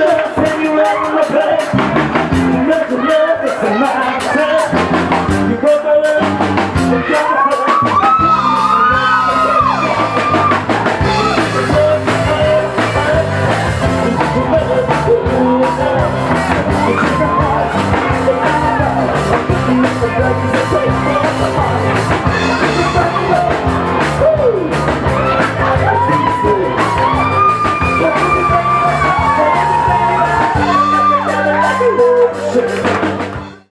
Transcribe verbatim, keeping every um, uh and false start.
love, and you right in my place. You meant to love, it's in my time. You broke my love, you got